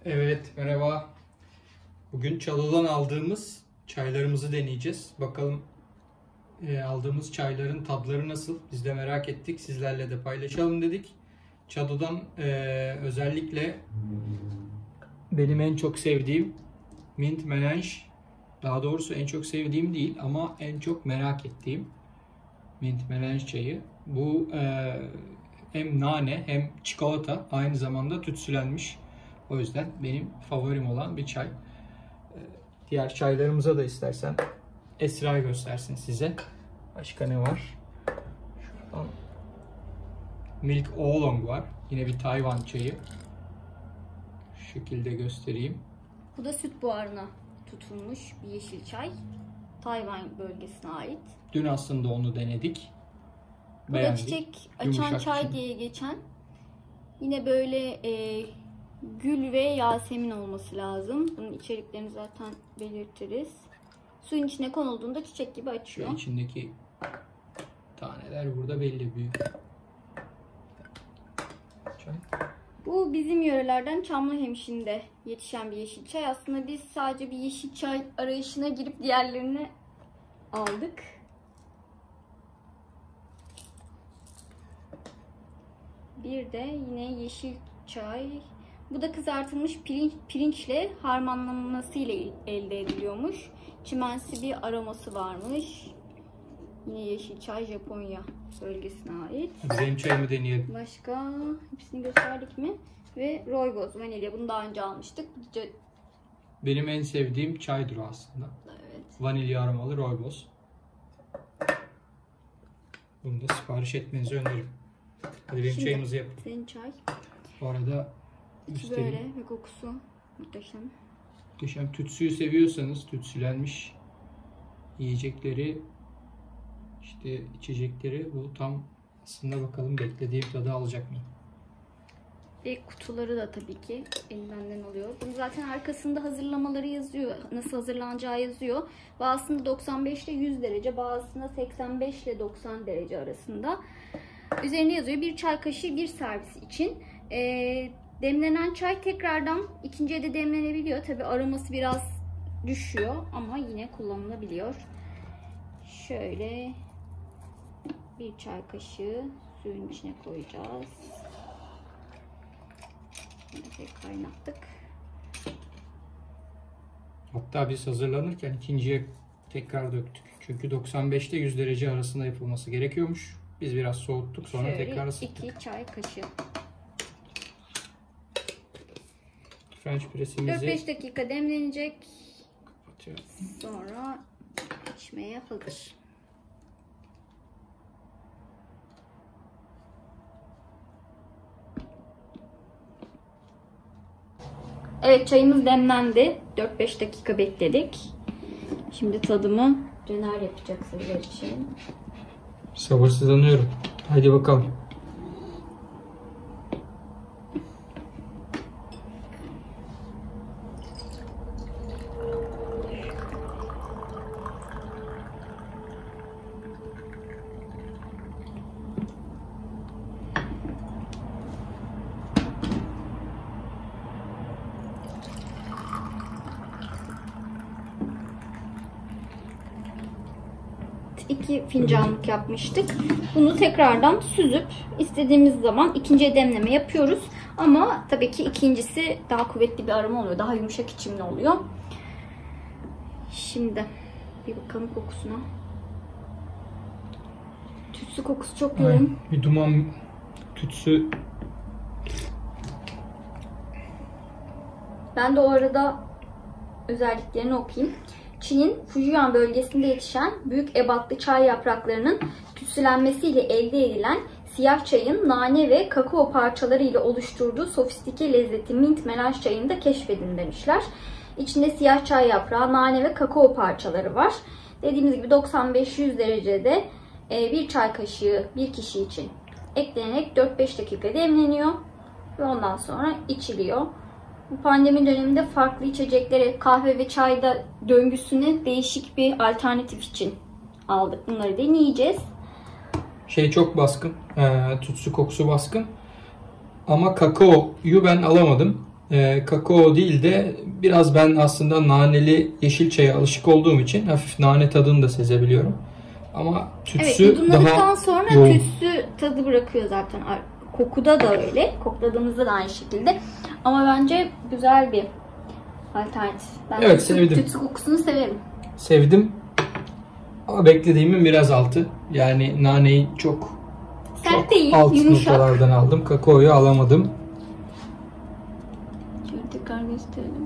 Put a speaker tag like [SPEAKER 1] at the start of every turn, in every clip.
[SPEAKER 1] Evet, merhaba. Bugün Çalı'dan aldığımız çaylarımızı deneyeceğiz. Bakalım aldığımız çayların tadları nasıl? Biz de merak ettik. Sizlerle de paylaşalım dedik. Çalı'dan özellikle benim en çok sevdiğim Mint Melange, daha doğrusu en çok sevdiğim değil ama en çok merak ettiğim Mint Melange çayı. Bu hem nane hem çikolata, aynı zamanda tütsülenmiş. O yüzden benim favorim olan bir çay. Diğer çaylarımıza da istersen Esra göstersin size. Başka ne var? Şuradan Milk Oolong var. Yine bir Tayvan çayı. Şu şekilde göstereyim.
[SPEAKER 2] Bu da süt buharına tutulmuş bir yeşil çay. Tayvan bölgesine ait.
[SPEAKER 1] Dün aslında onu denedik.
[SPEAKER 2] Bu da çiçek açan çay diye geçen. Yine böyle gül ve yasemin olması lazım. Bunun içeriklerini zaten belirtiriz. Suyun içine konulduğunda çiçek gibi açıyor.
[SPEAKER 1] Şu içindeki taneler burada belli, büyük. Çay.
[SPEAKER 2] Bu bizim yörelerden Çamlıhemşin'de yetişen bir yeşil çay. Aslında biz sadece bir yeşil çay arayışına girip diğerlerini aldık. Bir de yine yeşil çay. Bu da kızartılmış pirinçle harmanlanmasıyla elde ediliyormuş. Çimensi bir aroması varmış. Yine yeşil çay Japonya bölgesine ait.
[SPEAKER 1] Benim çayımı deneyelim.
[SPEAKER 2] Başka hepsini gösterdik mi? Ve rooibos, vanilya. Bunu daha önce almıştık.
[SPEAKER 1] Benim en sevdiğim çaydır aslında.
[SPEAKER 2] Evet.
[SPEAKER 1] Vanilya aromalı rooibos. Bunu da sipariş etmenizi öneririm. Hadi benim çayımızı yapın.
[SPEAKER 2] Senin çay.
[SPEAKER 1] Bu arada
[SPEAKER 2] böyle ve kokusu muhteşem.
[SPEAKER 1] Muhteşem. Tütsüyü seviyorsanız, tütsülenmiş yiyecekleri, işte içecekleri, bu tam aslında, bakalım beklediğim tadı alacak mı?
[SPEAKER 2] Ve kutuları da tabii ki elinden oluyor. Bunun zaten arkasında hazırlamaları yazıyor. Nasıl hazırlanacağı yazıyor. Bazısında 95 ile 100 derece, bazısında 85 ile 90 derece arasında. Üzerine yazıyor. Bir çay kaşığı bir servis için. Demlenen çay tekrardan ikinciye de demlenebiliyor. Tabii aroması biraz düşüyor ama yine kullanılabiliyor. Şöyle bir çay kaşığı suyun içine koyacağız. Kaynattık.
[SPEAKER 1] Hatta biz hazırlanırken ikinciye tekrar döktük. Çünkü 95 ile 100 derece arasında yapılması gerekiyormuş. Biz biraz soğuttuk, sonra
[SPEAKER 2] şöyle
[SPEAKER 1] tekrar ısıttık.
[SPEAKER 2] 2 çay kaşığı.
[SPEAKER 1] French press'imizi
[SPEAKER 2] 4-5 dakika demlenecek.
[SPEAKER 1] kapatıyoruz.
[SPEAKER 2] Sonra içmeye hazır. Evet, çayımız demlendi. 4-5 dakika bekledik. Şimdi tadımı döner yapacak sizler için.
[SPEAKER 1] Sabırsızlanıyorum. Haydi bakalım.
[SPEAKER 2] İki fincanlık yapmıştık. Bunu tekrardan süzüp istediğimiz zaman ikinciye demleme yapıyoruz. Ama tabii ki ikincisi daha kuvvetli bir aroma oluyor. Daha yumuşak içimli oluyor. Şimdi bir bakalım kokusuna. Tütsü kokusu çok yoğun.
[SPEAKER 1] Bir duman tütsü.
[SPEAKER 2] Ben de o arada özelliklerini okuyayım. Çin'in Fujian bölgesinde yetişen büyük ebatlı çay yapraklarının tütsülenmesiyle elde edilen siyah çayın nane ve kakao parçaları ile oluşturduğu sofistike lezzeti Mint Melange çayında keşfedin demişler. İçinde siyah çay yaprağı, nane ve kakao parçaları var. Dediğimiz gibi 95-100 derecede bir çay kaşığı bir kişi için eklenerek 4-5 dakika demleniyor ve ondan sonra içiliyor. Bu pandemi döneminde farklı içeceklere, kahve ve çayda döngüsüne değişik bir alternatif için aldık. Bunları deneyeceğiz.
[SPEAKER 1] Şey çok baskın, tütsü kokusu baskın. Ama kakaoyu ben alamadım. kakao değil de biraz ben aslında naneli yeşil çaya alışık olduğum için hafif nane tadını da sezebiliyorum. Ama
[SPEAKER 2] Evet,
[SPEAKER 1] tütsü
[SPEAKER 2] yudumladıktan
[SPEAKER 1] daha
[SPEAKER 2] sonra
[SPEAKER 1] yoğun.
[SPEAKER 2] tütsü tadı bırakıyor zaten. Kokuda da öyle. Kokladığımızda da aynı şekilde. Ama bence güzel bir alternatif. Ben
[SPEAKER 1] Evet, sevdim.
[SPEAKER 2] Tütsü kokusunu severim.
[SPEAKER 1] Sevdim. Ama beklediğimin biraz altı. Yani naneyi çok
[SPEAKER 2] Sert değil,
[SPEAKER 1] alt
[SPEAKER 2] yumuşak.
[SPEAKER 1] noktalardan aldım. Kakaoyu alamadım.
[SPEAKER 2] Şöyle tekrar gösterelim.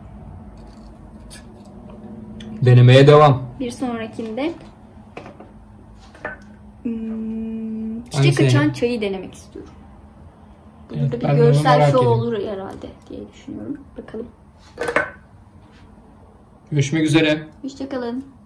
[SPEAKER 1] Denemeye devam.
[SPEAKER 2] Bir sonrakinde çiçek
[SPEAKER 1] Hangisini?
[SPEAKER 2] açan çayı denemek istiyorum. Burada
[SPEAKER 1] Evet,
[SPEAKER 2] bir
[SPEAKER 1] ben de onu
[SPEAKER 2] görsel
[SPEAKER 1] merak
[SPEAKER 2] şov
[SPEAKER 1] ediyorum.
[SPEAKER 2] olur herhalde diye düşünüyorum. Bakalım.
[SPEAKER 1] Görüşmek üzere.
[SPEAKER 2] Hoşçakalın.